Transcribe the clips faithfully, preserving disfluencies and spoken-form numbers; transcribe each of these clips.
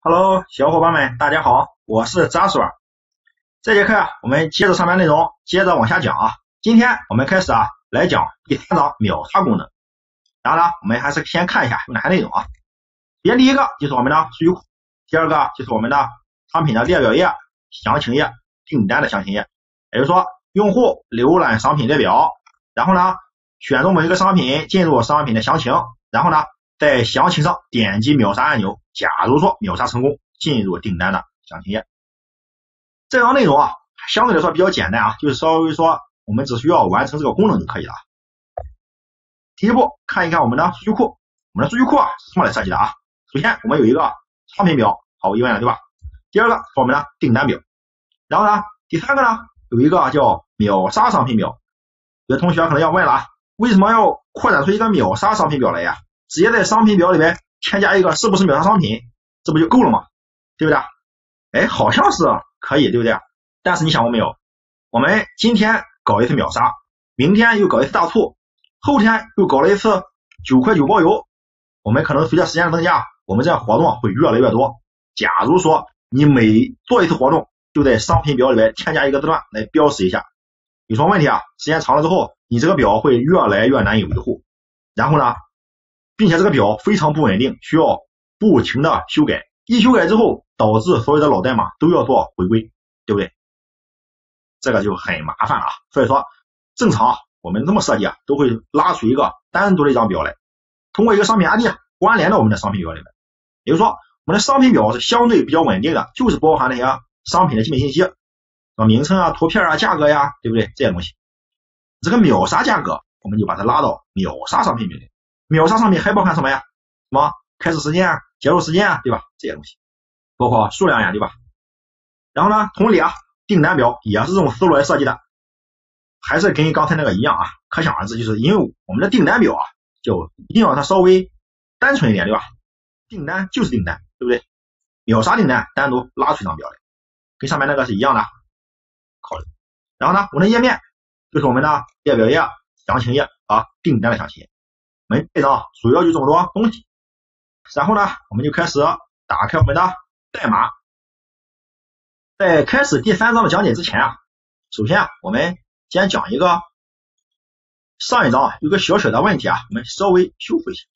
Hello，小伙伴们，大家好，我是扎叔。这节课啊，我们接着上面内容，接着往下讲啊。今天我们开始啊，来讲第三章秒杀功能。当然了，我们还是先看一下有哪些内容啊。首先第一个就是我们的数据库，第二个就是我们的商品的列表页、详情页、订单的详情页。也就是说，用户浏览商品列表，然后呢，选中某一个商品，进入商品的详情，然后呢，在详情上点击秒杀按钮，假如说秒杀成功，进入订单的详情页。这条内容啊，相对来说比较简单啊，就是稍微说我们只需要完成这个功能就可以了。第一步，看一看我们的数据库。我们的数据库啊是这么来设计的啊。首先我们有一个商品表，毫无疑问了，对吧？第二个是我们的订单表，然后呢，第三个呢有一个叫秒杀商品表。有的同学可能要问了啊，为什么要扩展出一个秒杀商品表来呀？直接在商品表里面添加一个是不是秒杀商品，这不就够了吗？对不对？哎，好像是可以，对不对？但是你想过没有，我们今天搞一次秒杀，明天又搞一次大促，后天又搞了一次九块九包邮，我们可能随着时间的增加，我们这样活动会越来越多。假如说你每做一次活动，就在商品表里面添加一个字段来标识一下，有什么问题啊？时间长了之后，你这个表会越来越难以维护，然后呢，并且这个表非常不稳定，需要不停的修改，一修改之后导致所有的老代码都要做回归，对不对？这个就很麻烦了啊。所以说正常我们这么设计啊，都会拉出一个单独的一张表来，通过一个商品 I D 关联到我们的商品表里面。也就是说，我们的商品表是相对比较稳定的，就是包含那些商品的基本信息，名称啊、图片啊、价格呀，对不对？这些东西。这个秒杀价格，我们就把它拉到秒杀商品表里。秒杀商品还包含什么呀？什么开始时间啊、结束时间啊，对吧？这些东西，包括数量呀，对吧？然后呢，同理啊，订单表也是这种思路来设计的，还是跟刚才那个一样啊。可想而知，就是因为我们的订单表啊，就一定要它稍微单纯一点，对吧？订单就是订单，对不对？秒杀订单单独拉出一张表来，跟上面那个是一样的考虑。然后呢，我们的页面就是我们的列表页、详情页啊，订单的详情页。我们这张主要就这么多东西。然后呢，我们就开始打开我们的代码。在开始第三章的讲解之前啊，首先啊，我们先讲一个上一章啊有个小小的问题啊，我们稍微修复一下。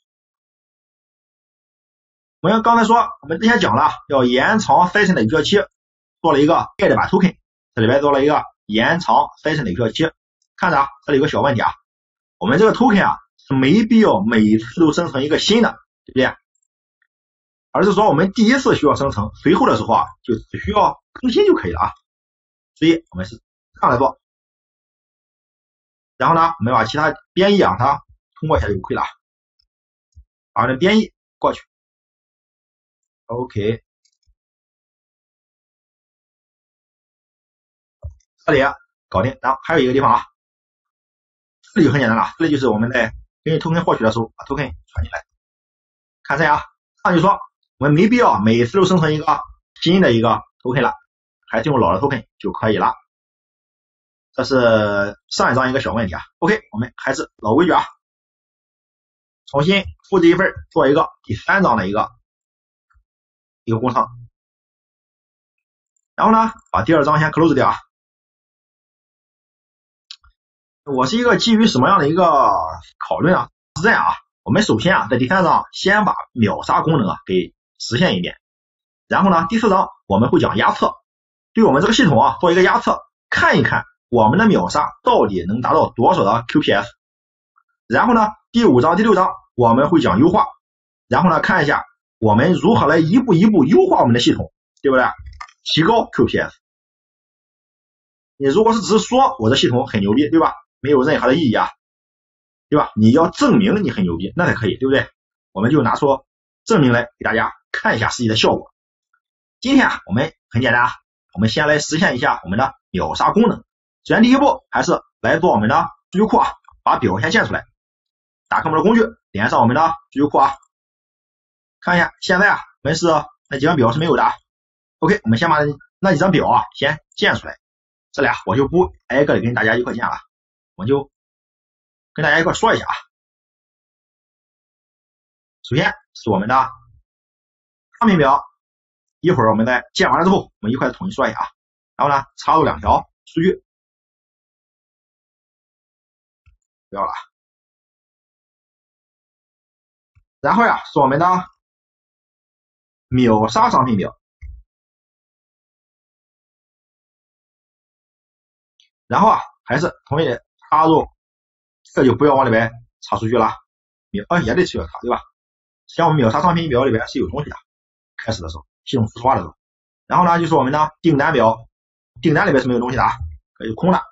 我们刚才说，我们之前讲了要延长 session 的有效期，做了一个 get 版 token， 这里边做了一个延长 session 的有效期。看着啊，这里有个小问题啊，我们这个 token 啊是没必要每次都生成一个新的，对不对？而是说我们第一次需要生成，随后的时候啊就只需要更新就可以了啊。所以我们是这样来做。然后呢，我们把其他编译啊它通过一下就可以了，把这编译过去。OK， 这里搞定。然后还有一个地方啊，这里就很简单了，这里就是我们在根据 token 获取的时候把 token 传进来。看这样啊，上去说我们没必要每次都生成一个新的一个 token 了，还是用老的 token 就可以了。这是上一章一个小问题啊。OK， 我们还是老规矩啊，重新复制一份，做一个第三章的一个一个工程。然后呢，把第二章先 close 掉啊。我是一个基于什么样的一个考虑呢？是这样啊，我们首先啊，在第三章先把秒杀功能啊给实现一遍，然后呢，第四章我们会讲压测，对我们这个系统啊做一个压测，看一看我们的秒杀到底能达到多少的 Q P S。然后呢，第五章、第六章我们会讲优化，然后呢，看一下我们如何来一步一步优化我们的系统，对不对？提高 Q P S。你如果是只是说我的系统很牛逼，对吧？没有任何的意义啊，对吧？你要证明你很牛逼，那才可以，对不对？我们就拿出证明来给大家看一下实际的效果。今天啊，我们很简单啊，我们先来实现一下我们的秒杀功能。首先第一步还是来做我们的数据库啊，把表先建出来，打开我们的工具，连上我们的数据库啊，看一下现在啊，我们是那几张表是没有的啊。OK， 我们先把那几张表啊先建出来。这里啊，我就不挨个的跟大家一块建了，我就跟大家一块说一下啊。首先是我们的商品表， 一会儿我们在建完了之后，我们一块统一说一下啊。然后呢，插入两条数据，不要了。然后呀，是我们的秒杀商品表。然后啊，还是同意的插入，这就不要往里边插数据了。秒啊也得需要插，对吧？像我们秒杀商品表里边是有东西的，开始的时候系统复数化的时候。然后呢，就是我们的订单表，订单里边是没有东西的，可以空的。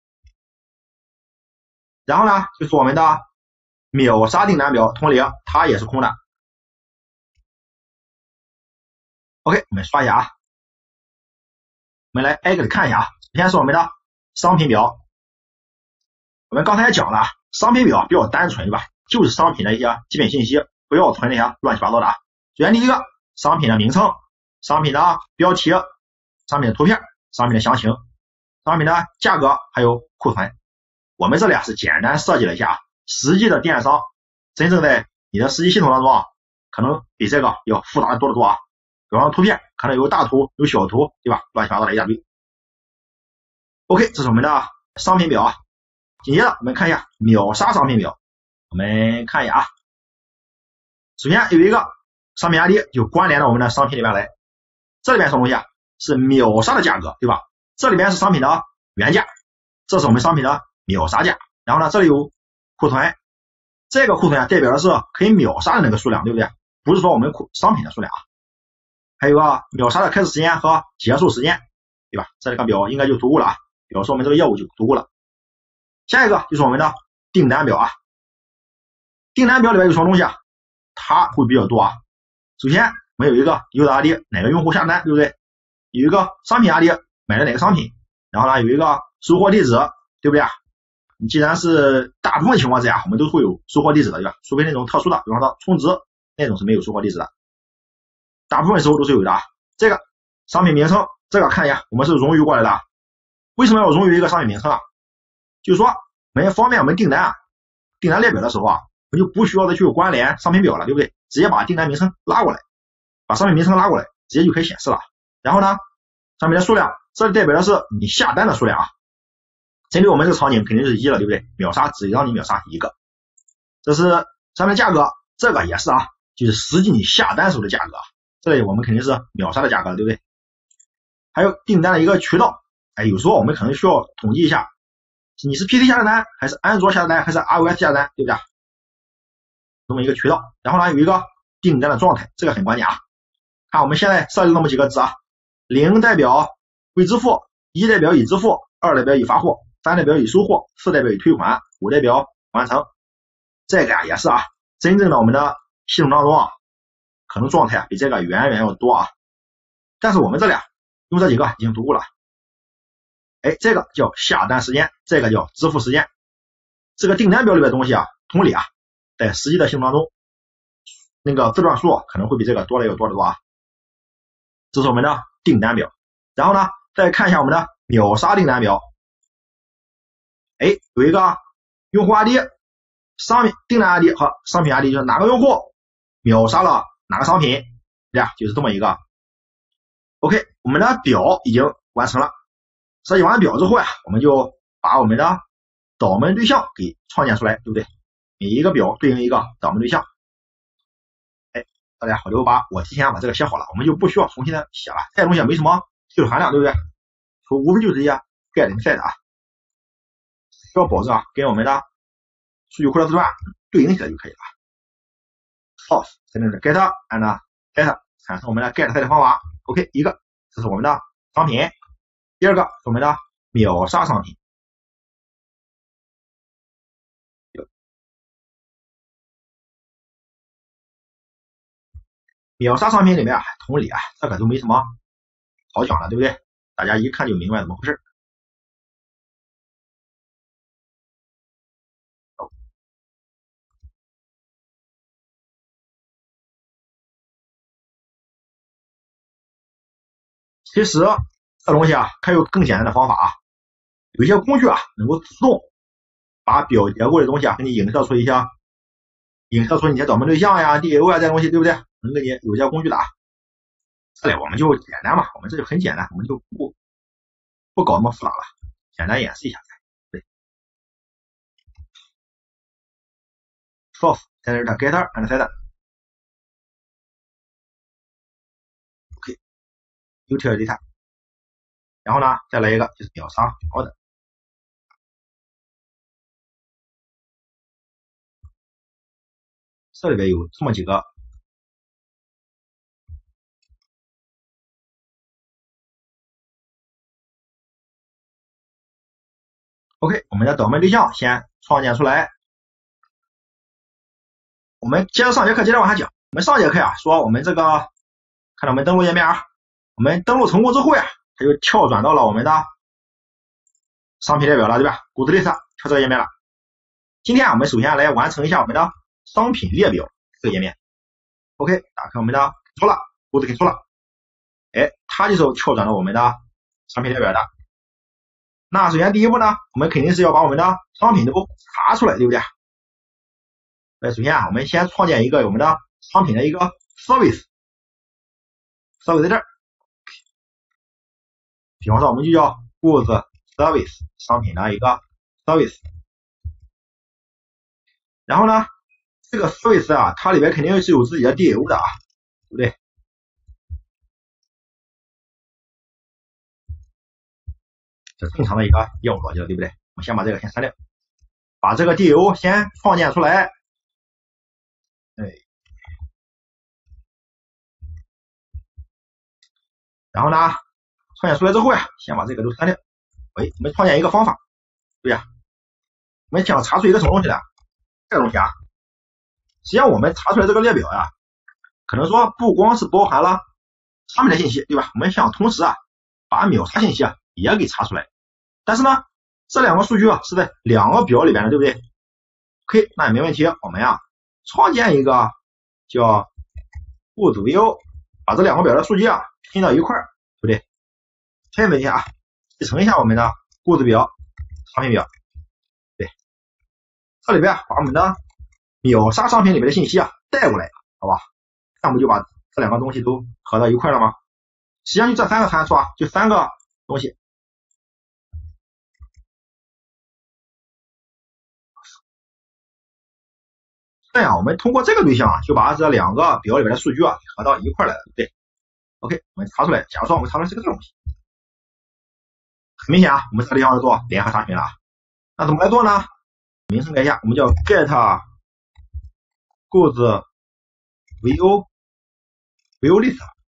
然后呢，就是我们的秒杀订单表，同理，它也是空的。OK， 我们刷一下啊，我们来挨个的看一下啊。首先是我们的商品表，我们刚才也讲了，商品表比较单纯，对吧？就是商品的一些基本信息，不要存那些乱七八糟的啊。首先第一个，商品的名称、商品的标题、商品的图片、商品的详情、商品的价格，还有库存。我们这里啊是简单设计了一下，实际的电商真正在你的实际系统当中啊，可能比这个要复杂的多得多啊。比方说图片可能有大图有小图，对吧？乱七八糟的一大堆。OK， 这是我们的商品表啊。紧接着我们看一下秒杀商品表，我们看一下啊。首先有一个商品 I D 就关联到我们的商品里面来，这里边什么东西啊？是秒杀的价格，对吧？这里边是商品的原价，这是我们商品的秒杀价。然后呢，这里有库存，这个库存啊代表的是可以秒杀的那个数量，对不对？不是说我们库商品的数量啊。还有个秒杀的开始时间和结束时间，对吧？这个表应该就足够了啊，表示我们这个业务就足够了。下一个就是我们的订单表啊，订单表里边有什么东西啊？它会比较多啊。首先我们有一个 user I D， 哪个用户下单，对不对？有一个商品 I D， 买了哪个商品，然后呢有一个收货地址，对不对啊？你既然是大部分情况之下我们都会有收货地址的，对吧？除非那种特殊的，比方说充值那种是没有收货地址的，大部分时候都是有的啊。这个商品名称，这个看一下，我们是冗余过来的。为什么要冗余一个商品名称啊？就是说我们方便我们订单啊，订单列表的时候啊，我们就不需要再去关联商品表了，对不对？直接把订单名称拉过来，把商品名称拉过来，直接就可以显示了。然后呢，商品的数量，这里代表的是你下单的数量啊。针对我们这个场景肯定是一了，对不对？秒杀只让你秒杀一个。这是商品的价格，这个也是啊，就是实际你下单时候的价格。这里我们肯定是秒杀的价格，对不对？还有订单的一个渠道，哎，有时候我们可能需要统计一下，你是 P C 下的单，还是安卓下的单，还是 iOS 下的单，对不对？这么一个渠道。然后呢，有一个订单的状态，这个很关键啊。看我们现在设计那么几个字啊，零代表未支付，一代表已支付，二代表已发货，三代表已收货，四代表已退款，五代表完成。这个啊也是啊，真正的我们的系统当中啊，可能状态啊比这个远远要多啊。但是我们这里啊用这几个已经足够了。哎，这个叫下单时间，这个叫支付时间。这个订单表里边的东西啊，同理啊，在实际的系统当中，那个字段数可能会比这个多的要多得多啊。这是我们的订单表。然后呢，再看一下我们的秒杀订单表。哎，有一个用户 I D， 商品订单 I D 和商品 I D 就是哪个用户秒杀了哪个商品，对吧？就是这么一个。OK， 我们的表已经完成了。设计完表之后呀，我们就把我们的导门对象给创建出来，对不对？每一个表对应一个导门对象。哎，大家好，就把我提前把这个写好了，我们就不需要重新的写了，这些东西没什么技术含量，对不对？说无非就是一些概念赛的啊，需要保证啊跟我们的数据库的字段对应起来就可以了。source 才能是 get and get 产生我们的 get 的方法。OK， 一个这是我们的商品。第二个是我们的秒杀商品，秒杀商品里面啊，同理啊，这个都没什么好讲的，对不对？大家一看就明白怎么回事。其实这东西啊，还有更简单的方法啊，有一些工具啊，能够自动把表结构的东西啊，给你影射出一些，影射出你些导门对象呀、D A O 啊这些东西，对不对？能给你有些工具的啊。 这里我们就简单嘛，我们这就很简单，我们就不不搞那么复杂了，简单演示一下。对 ，source enter getter and set。OK，util data， 然后呢，再来一个就是秒杀表的。这里边有这么几个。OK， 我们的导门对象先创建出来。我们接着上节课接着往下讲。我们上节课呀、啊、说我们这个看到我们登录页面啊，我们登录成功之后呀，它就跳转到了我们的商品列表了，对吧 ？Goods List 跳这个页面了。今天啊，我们首先来完成一下我们的商品列表这个页面。OK， 打开我们的 Control Goods Control， 哎，它就是跳转到我们的商品列表的。那首先第一步呢，我们肯定是要把我们的商品都查出来，对不对？那首先啊，我们先创建一个我们的商品的一个 service， service 在这儿。比方说，我们就叫 goods service 商品的一个 service。然后呢，这个 service 啊，它里边肯定是有自己的 D O 的啊，对不对？这正常的一个业务逻辑了，对不对？我们先把这个先删掉，把这个 D O 先创建出来。哎，然后呢，创建出来之后呀，先把这个都删掉。哎，我们创建一个方法，对呀，我们想查出一个什么东西来？这个东西啊，实际上我们查出来这个列表呀、啊，可能说不光是包含了商品的信息，对吧？我们想同时啊，把秒杀信息啊也给查出来。但是呢，这两个数据啊是在两个表里边的，对不对 ？OK， 那也没问题。我们呀、啊，创建一个叫 Goods View， 把这两个表的数据啊拼到一块儿，对不对？没问题啊，继承一下我们的 Goods 表、商品表。对，这里边把我们的秒杀商品里面的信息啊带过来，好吧？那不就把这两个东西都合到一块了吗？实际上就这三个参数啊，就三个东西。这样我们通过这个对象啊，就把这两个表里面的数据啊合到一块来了，对不对 ？OK， 我们查出来，假如说我们查出来是个这个东西，很明显啊，我们这个地方要做联合查询了啊。那怎么来做呢？名称改一下，我们叫 get goods view view list，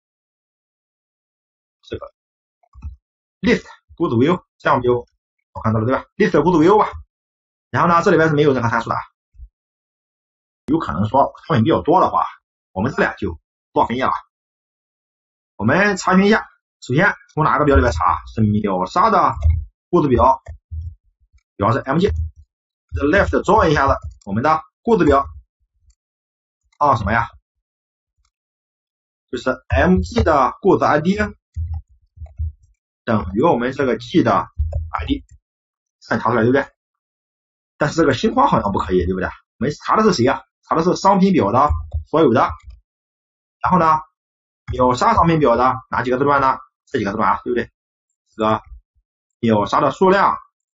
这个 list goods view， 这样就我看到了对吧 ？list goods view 吧。然后呢，这里边是没有任何参数的，有可能说商品比较多的话，我们这里就做分页了。我们查询一下，首先从哪个表里边查？是秒杀的goods表，比方是 M G。The left draw 一下子，我们的goods表啊什么呀？就是 M G 的 goods I D 等于我们这个 G 的 I D， 算查出来对不对？但是这个星框好像不可以，对不对？我们查的是谁呀、啊？查的是商品表的所有的，然后呢，秒杀商品表的哪几个字段呢？这几个字段啊，对不对？这个秒杀的数量，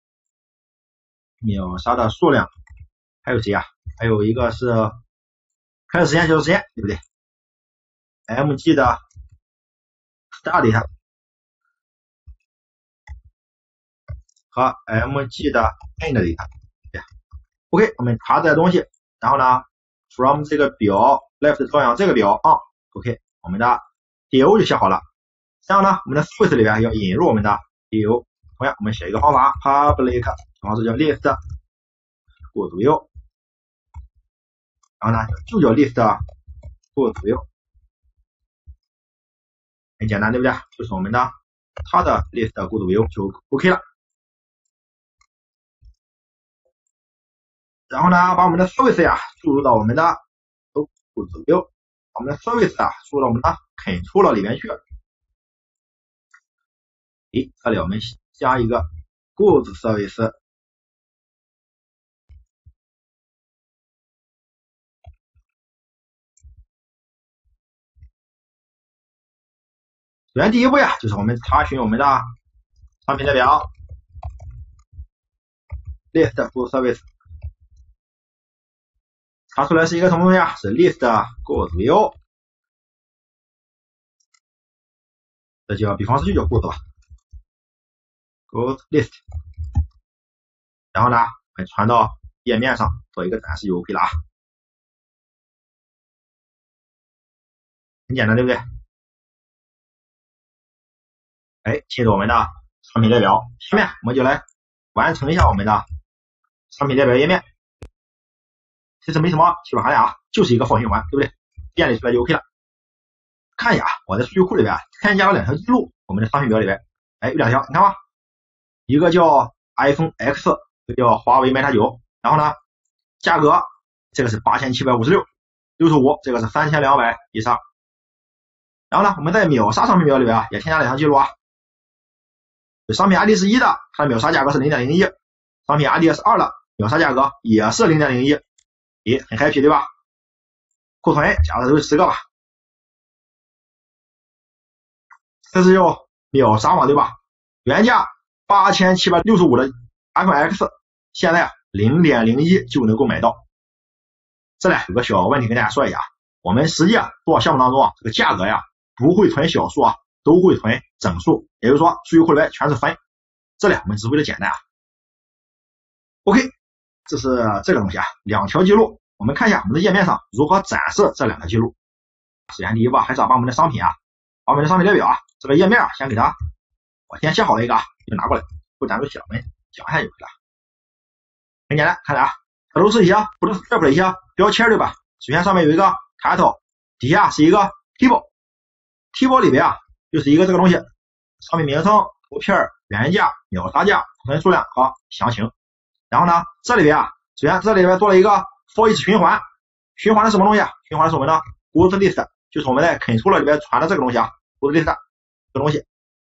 秒杀的数量，还有谁呀、啊？还有一个是开始时间、结束时间，对不对 ？M G 的 start data 和 M G 的 end data， 对 ，OK， 我们查这些东西，然后呢 ，from 这个表 left 朝阳这个表啊 ，OK， 我们的 D O 就写好了。这样呢，我们的 service 里边要引入我们的 D O， 同样我们写一个方法 public， 方式叫 list goods view， 然后呢就叫 list goods view， 很简单对不对？就是我们的它的 list goods view 就 OK 了。然后呢，把我们的 service 呀注入到我们的 goods view， 把我们的 service 啊输入到我们的 controller 里面去。诶，这里我们加一个 goods service， 首先第一步呀，就是我们查询我们的商品列表 list goods service， 查出来是一个什么东西啊？是 list goods view， 这叫比方式就叫 goods 吧 ，goods list， 然后呢，我们传到页面上做一个展示就 OK 了啊，很简单，对不对？哎，进入我们的商品列表，下面我们就来完成一下我们的商品列表页面。其实没什么技术含量啊，就是一个 for 循环，对不对？建立出来就 OK 了。看一下我在数据库里边添加了两条记录，我们的商品表里边，哎，有两条，你看吗？一个叫 iPhone X， 一个叫华为 Mate 九，然后呢，价格这个是八千七百五十六，六十五，这个是三千两百一十二。然后呢，我们在秒杀商品表里边啊，也添加两条记录啊。商品 I D 是一的，它的秒杀价格是 零点零一， 商品 I D 是二的，秒杀价格也是 零点零一， 咦，很 happy 对吧？库存假如都是十个吧，这是要秒杀嘛，对吧？原价八千七百六十五的 iPhone X， 现在 零点零一 就能够买到。这里有个小问题跟大家说一下，我们实际啊做项目当中啊，这个价格呀不会存小数啊，都会存整数，也就是说数据库里边全是分，这里我们只为了简单啊。OK， 这是这个东西啊，两条记录，我们看一下我们的页面上如何展示这两个记录。首先第一步还是要把我们的商品啊，把我们的商品列表啊这个页面啊先给它，我先写好了一个，就拿过来，不展示写了，我们讲一下就可以了。很简单，看来啊，这都是一些不是 script 的一些标签，对吧？首先上面有一个 title， 底下是一个 table，table 里边啊就是一个这个东西，商品名称、图片、原价、秒杀价、库存数量和详情。然后呢，这里边啊，首先这里边做了一个 for each 循环，循环的什么东西啊？循环的是我们的 goods list， 就是我们在 controller 里边传的这个东西啊 ，goods list 这个东西。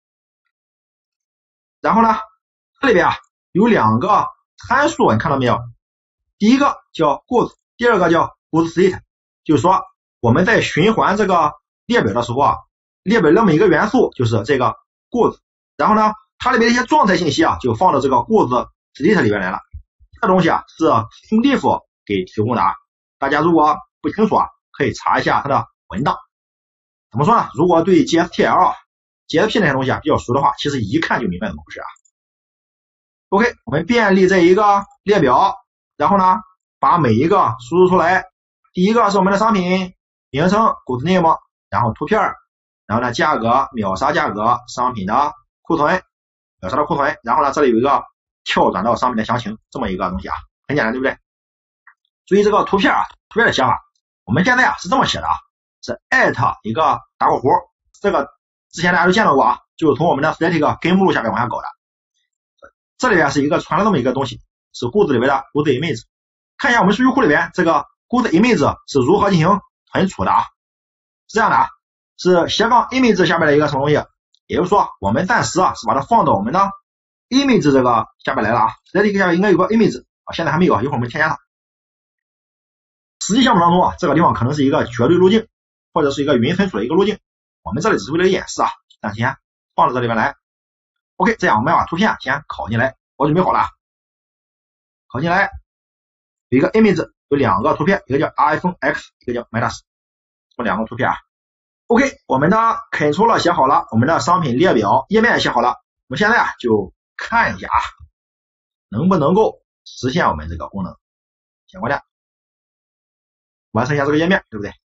然后呢，这里边啊有两个参数，你看到没有？第一个叫 goods， 第二个叫 goods state， 就是说我们在循环这个列表的时候啊，列表的每一个元素就是这个 goods， 然后呢，它里面的一些状态信息啊，就放到这个 goods state 里边来了。这个东西啊是 Steamdiff 给提供的啊，大家如果不清楚啊，可以查一下它的文档。怎么说呢？如果对 G S T L、G S P 那些东西啊比较熟的话，其实一看就明白怎么回事啊。OK， 我们便利这一个列表，然后呢，把每一个输入出来。第一个是我们的商品名称 goods name， 然后图片，然后呢价格、秒杀价格、商品的库存、秒杀的库存，然后呢这里有一个跳转到商品的详情这么一个东西啊，很简单，对不对？注意这个图片啊，图片的写法，我们现在啊是这么写的啊，是 at 一个打括弧，这个之前大家都见到过啊，就是从我们的 static 根目录下面往下搞的。这里边是一个传了这么一个东西，是 goods 里边的 goods image。看一下我们数据库里边这个 goods image 是如何进行存储的啊？是这样的啊，是斜杠 image 下面的一个什么东西？也就是说，我们暂时啊是把它放到我们的 image 这个下面来了啊 ，static 下面应该有个 image 啊，现在还没有啊，一会儿我们添加它。实际项目当中啊，这个地方可能是一个绝对路径，或者是一个云存储的一个路径，我们这里只是为了演示啊，暂时先放到这里边来。OK， 这样我们把图片先拷进来，我准备好了，拷进来，有一个 image， 有两个图片，一个叫 iPhone X， 一个叫 Mate 十，这两个图片啊。OK， 我们的 controller 写好了，我们的商品列表页面也写好了，我们现在啊就看一下啊，能不能够实现我们这个功能。先关掉，完成一下这个页面，对不对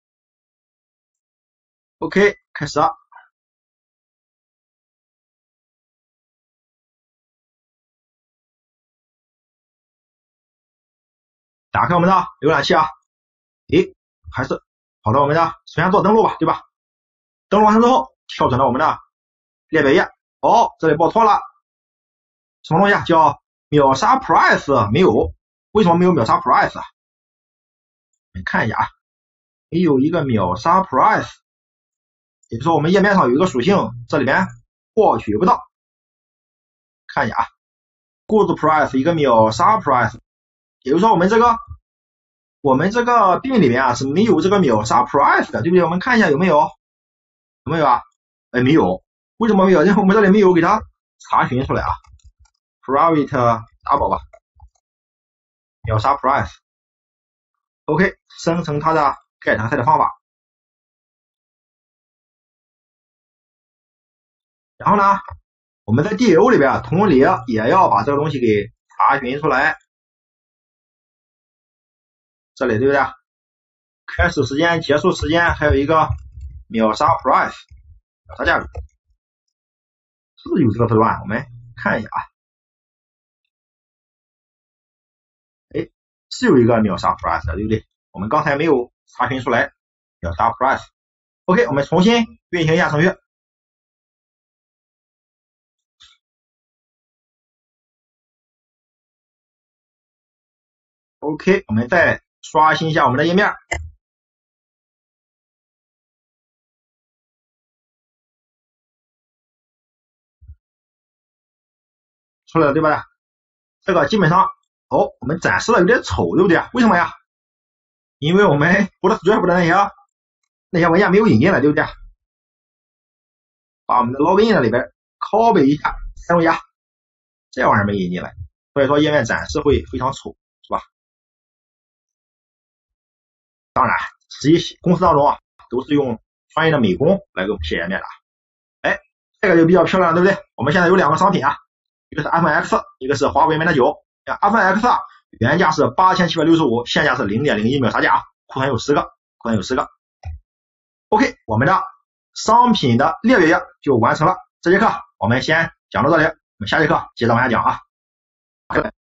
？OK， 开始。打开我们的浏览器啊，诶，还是跑到我们的首先做登录吧，对吧？登录完成之后，跳转到我们的列表页，哦，这里报错了，什么东西啊？叫秒杀 price 没有，为什么没有秒杀 price 啊？你看一下啊，没有一个秒杀 price， 也就是说我们页面上有一个属性，这里边获取不到。看一下啊 ，goods price 一个秒杀 price。也就是说我们这个我们这个bin里面啊是没有这个秒杀 price 的，对不对？我们看一下有没有有没有啊？ 哎，没有，为什么没有？然后我们这里没有给它查询出来啊 ，private double 吧，秒杀 price。OK， 生成它的 get 和 set 方法。然后呢，我们在 D O 里边同理也要把这个东西给查询出来。这里对不对？开始时间、结束时间，还有一个秒杀 price， 秒杀价格，是不是有这个字段？我们看一下啊。哎，是有一个秒杀 price 的，对不对？我们刚才没有查询出来秒杀 price。OK， 我们重新运行一下程序。OK， 我们再刷新一下我们的页面。出来了对吧？这个基本上，哦，我们展示的有点丑，对不对？为什么呀？因为我们 Bootstrap 的那些那些文件没有引进来，对不对？把我们的 login 的里边 copy 一下，采用一下，这玩意儿没引进来，所以说页面展示会非常丑，是吧？当然，实际公司当中啊，都是用专业的美工来给我们写页面的。哎，这个就比较漂亮，对不对？我们现在有两个商品啊，一个是 iPhone X， 一个是华为 Mate 九。iPhone X 啊，原价是八千七百六十五，现价是 零点零一 秒杀价啊，库存有十个，库存有十个。OK， 我们的商品的列表页就完成了。这节课我们先讲到这里，我们下节课接着往下讲啊。